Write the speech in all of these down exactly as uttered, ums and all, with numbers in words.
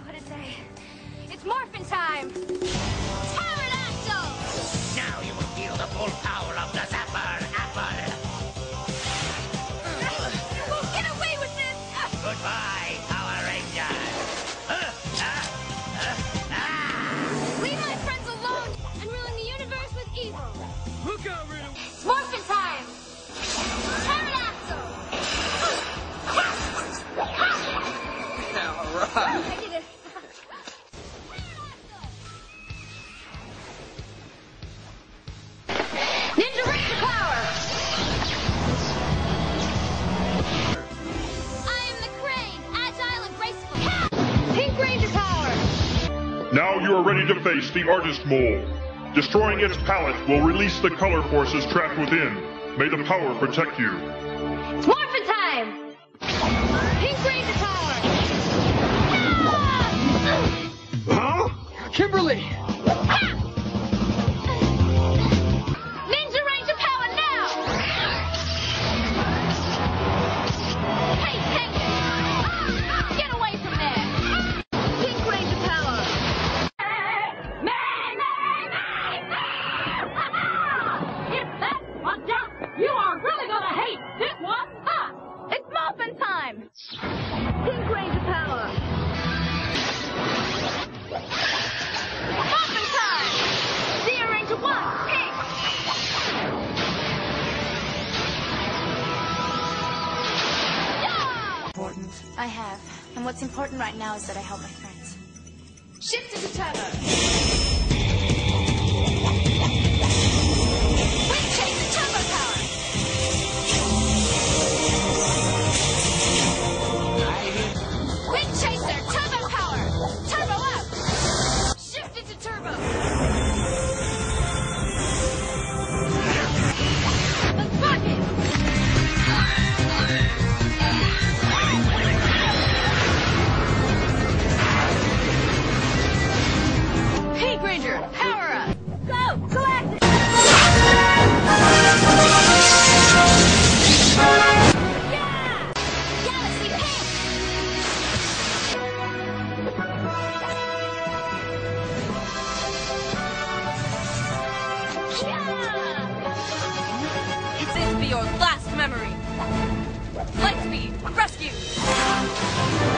What'd it say? It's morphin' time! Pterodactyl! Now you will feel the full power of the Zapper Apple! You won't get away with this! Goodbye, Power Rangers! Uh, uh, uh, ah. Leave my friends alone and ruin the universe with evil! Look out, Rita! Morphin' time! Pterodactyl! All right. I did it! Ninja Ranger power! I am the Crane, agile and graceful. Pink Ranger power! Now you are ready to face the Artist Mole. Destroying its palette will release the color forces trapped within. May the power protect you. It's morphin' time! Pink Ranger power! Huh? Kimberly! Ninja Ranger power now! Hey, Pink! Get away from there! Pink Ranger power! If that's one jump, you are really gonna hate this one! Ah! It's Morphin' time! Pink Ranger power! Morphin' time! Zero Ranger one, pink! Yeah! Important. I have. And what's important right now is that I help my friends. Shift into turbo! Wind Chaser turbo power! Wind Chaser turbo power! Turbo up! Shift into turbo! Let's rock it! Pink Ranger, power up! Go! Galactic! Yeah! Galaxy Pink! Yeah! It's this be your last memory. Lightspeed, rescue!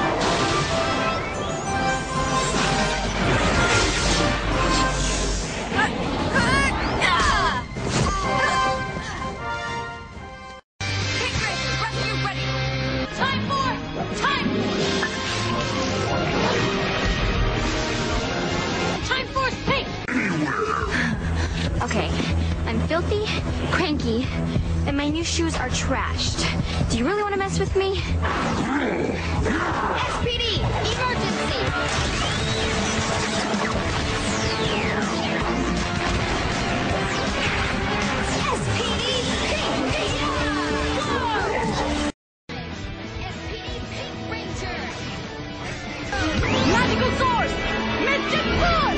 Pink Ranger, rescue ready! Time for time! Time Force Pink! Okay, I'm filthy, cranky, and my new shoes are trashed. Do you really want to mess with me? S P D, emergency! S P D, Pink! Yeah! S P D, Pink Ranger! Magical sword! Mystic sword!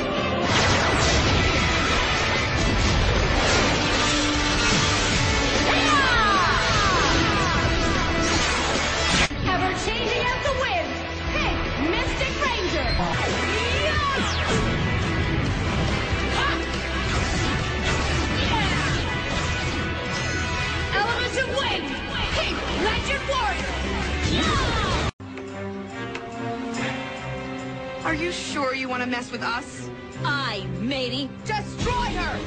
Ever changing out the wind, Pink Mystic Ranger! Yeah! Ah! Yeah! Element of wind, Pink Legend Warrior! Yeah! Are you sure you want to mess with us? Aye, matey. Destroy her!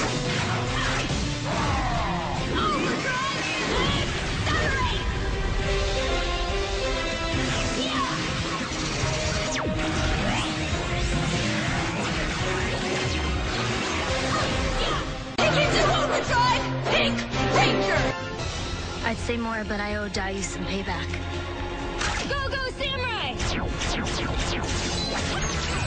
Overdrive! Accelerate! Yeah! Take it to overdrive! Pink Ranger! I'd say more, but I owe Dai some payback. Go, go, Samurai!